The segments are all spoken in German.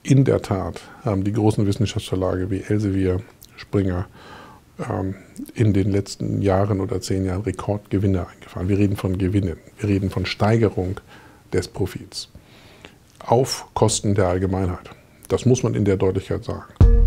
in der Tat haben die großen Wissenschaftsverlage wie Elsevier, Springer in den letzten Jahren oder 10 Jahren Rekordgewinne eingefahren. Wir reden von Gewinnen, wir reden von Steigerung des Profits auf Kosten der Allgemeinheit. Das muss man in der Deutlichkeit sagen.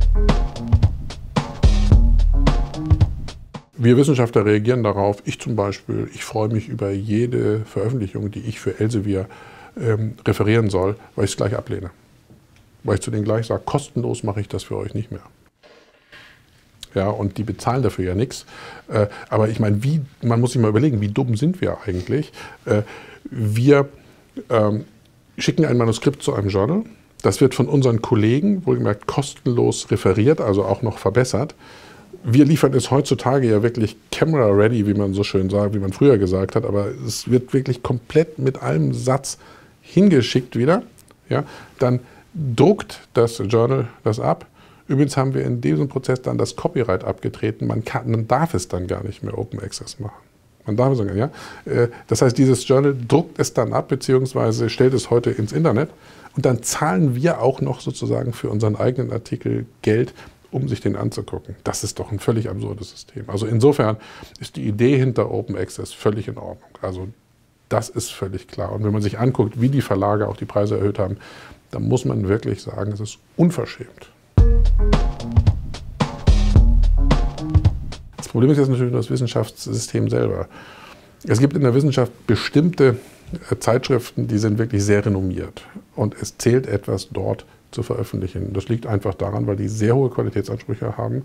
Wir Wissenschaftler reagieren darauf. Ich zum Beispiel, ich freue mich über jede Veröffentlichung, die ich für Elsevier referieren soll, weil ich es gleich ablehne. Weil ich zu denen gleich sage, kostenlos mache ich das für euch nicht mehr. Ja, und die bezahlen dafür ja nichts. Aber ich meine, man muss sich mal überlegen, wie dumm sind wir eigentlich? Wir schicken ein Manuskript zu einem Journal. Das wird von unseren Kollegen, wohlgemerkt, kostenlos referiert, also auch noch verbessert. Wir liefern es heutzutage ja wirklich camera ready, wie man so schön sagt, wie man früher gesagt hat, aber es wird wirklich komplett mit einem Satz hingeschickt wieder. Ja, dann druckt das Journal das ab. Übrigens haben wir in diesem Prozess dann das Copyright abgetreten. Man darf es dann gar nicht mehr Open Access machen. Man darf es sagen, ja. Das heißt, dieses Journal druckt es dann ab, beziehungsweise stellt es heute ins Internet. Und dann zahlen wir auch noch sozusagen für unseren eigenen Artikel Geld, um sich den anzugucken. Das ist doch ein völlig absurdes System. Also insofern ist die Idee hinter Open Access völlig in Ordnung. Also das ist völlig klar. Und wenn man sich anguckt, wie die Verlage auch die Preise erhöht haben, dann muss man wirklich sagen, es ist unverschämt. Das Problem ist jetzt natürlich das Wissenschaftssystem selber. Es gibt in der Wissenschaft bestimmte Zeitschriften, die sind wirklich sehr renommiert. Und es zählt etwas, dort zu veröffentlichen. Das liegt einfach daran, weil die sehr hohe Qualitätsansprüche haben.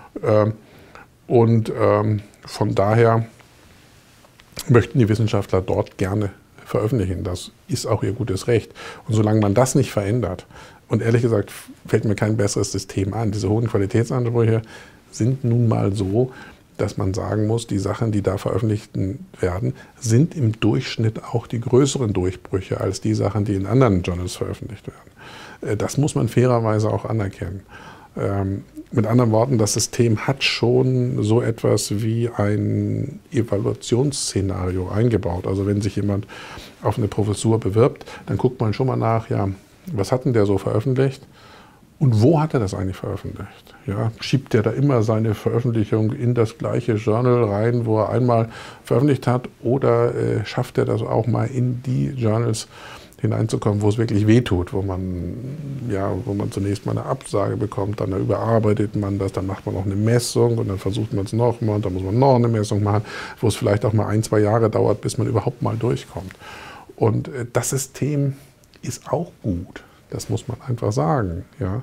Von daher möchten die Wissenschaftler dort gerne veröffentlichen. Das ist auch ihr gutes Recht. Und solange man das nicht verändert, und ehrlich gesagt fällt mir kein besseres System an, diese hohen Qualitätsansprüche sind nun mal so, dass man sagen muss, die Sachen, die da veröffentlicht werden, sind im Durchschnitt auch die größeren Durchbrüche als die Sachen, die in anderen Journals veröffentlicht werden. Das muss man fairerweise auch anerkennen. Mit anderen Worten, das System hat schon so etwas wie ein Evaluationsszenario eingebaut. Also wenn sich jemand auf eine Professur bewirbt, dann guckt man schon mal nach, ja, was hat denn der so veröffentlicht? Und wo hat er das eigentlich veröffentlicht? Ja, schiebt der da immer seine Veröffentlichung in das gleiche Journal rein, wo er einmal veröffentlicht hat? Oder schafft er das auch mal in die Journals hineinzukommen, wo es wirklich wehtut, wo man zunächst mal eine Absage bekommt, dann überarbeitet man das, dann macht man noch eine Messung und dann versucht man es nochmal und dann muss man noch eine Messung machen, wo es vielleicht auch mal 1, 2 Jahre dauert, bis man überhaupt mal durchkommt. Und das System ist auch gut. Das muss man einfach sagen. Ja.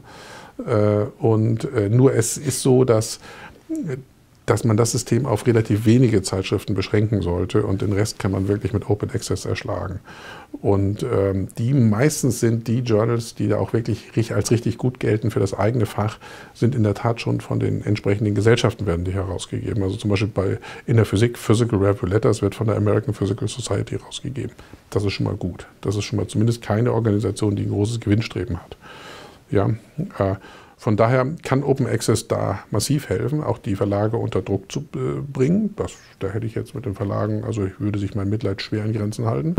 Nur es ist so, dass man das System auf relativ wenige Zeitschriften beschränken sollte und den Rest kann man wirklich mit Open Access erschlagen. Und die meistens sind die Journals, die da auch wirklich als richtig gut gelten für das eigene Fach, sind in der Tat schon von den entsprechenden Gesellschaften werden die herausgegeben. Also zum Beispiel in der Physik, Physical Review Letters wird von der American Physical Society herausgegeben. Das ist schon mal gut. Das ist schon mal zumindest keine Organisation, die ein großes Gewinnstreben hat. Ja, von daher kann Open Access da massiv helfen, auch die Verlage unter Druck zu bringen. Da hätte ich jetzt mit den Verlagen, also ich würde sich mein Mitleid schwer in Grenzen halten.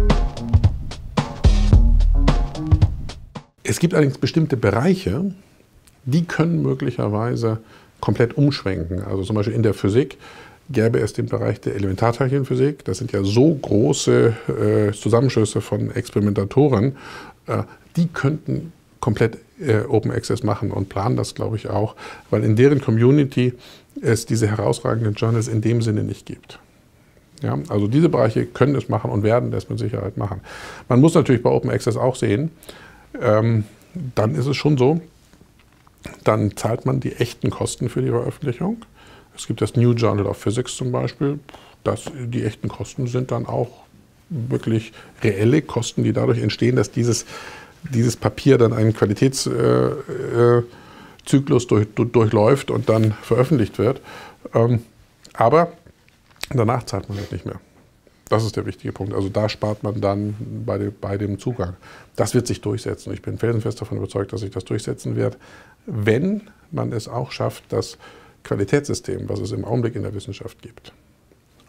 Es gibt allerdings bestimmte Bereiche, die können möglicherweise komplett umschwenken. Also zum Beispiel in der Physik gäbe es den Bereich der Elementarteilchenphysik. Das sind ja so große Zusammenschlüsse von Experimentatoren, die könnten komplett Open Access machen und planen das, glaube ich, auch, weil in deren Community es diese herausragenden Journals in dem Sinne nicht gibt. Ja, also diese Bereiche können es machen und werden das mit Sicherheit machen. Man muss natürlich bei Open Access auch sehen, dann ist es schon so, dann zahlt man die echten Kosten für die Veröffentlichung. Es gibt das New Journal of Physics zum Beispiel, die echten Kosten sind dann auch wirklich reelle Kosten, die dadurch entstehen, dass dieses Papier dann einen Qualitätszyklus durchläuft und dann veröffentlicht wird. Aber danach zahlt man halt nicht mehr. Das ist der wichtige Punkt. Also da spart man dann bei dem Zugang. Das wird sich durchsetzen. Ich bin felsenfest davon überzeugt, dass sich das durchsetzen wird, wenn man es auch schafft, das Qualitätssystem, was es im Augenblick in der Wissenschaft gibt,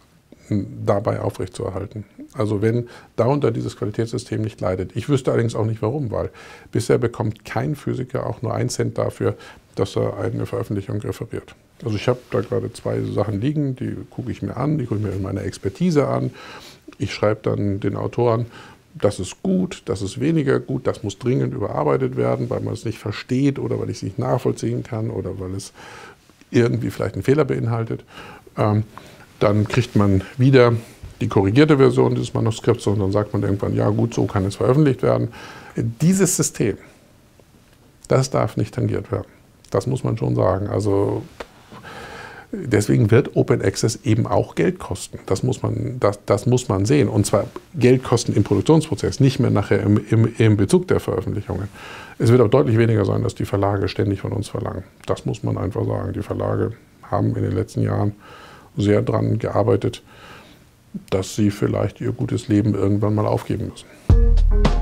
dabei aufrechtzuerhalten. Also wenn darunter dieses Qualitätssystem nicht leidet. Ich wüsste allerdings auch nicht warum, weil bisher bekommt kein Physiker auch nur 1 Cent dafür, dass er eine Veröffentlichung referiert. Also ich habe da gerade 2 Sachen liegen, die gucke ich mir an, die gucke ich mir in meiner Expertise an. Ich schreibe dann den Autoren, das ist gut, das ist weniger gut, das muss dringend überarbeitet werden, weil man es nicht versteht oder weil ich es nicht nachvollziehen kann oder weil es irgendwie vielleicht einen Fehler beinhaltet. Dann kriegt man wieder die korrigierte Version dieses Manuskripts und dann sagt man irgendwann, ja gut, so kann es veröffentlicht werden. Dieses System, das darf nicht tangiert werden. Das muss man schon sagen. Also deswegen wird Open Access eben auch Geld kosten. Das muss man sehen. Und zwar Geld kosten im Produktionsprozess, nicht mehr nachher im Bezug der Veröffentlichungen. Es wird auch deutlich weniger sein, dass die Verlage ständig von uns verlangen. Das muss man einfach sagen. Die Verlage haben in den letzten Jahren sehr daran gearbeitet, dass sie vielleicht ihr gutes Leben irgendwann mal aufgeben müssen.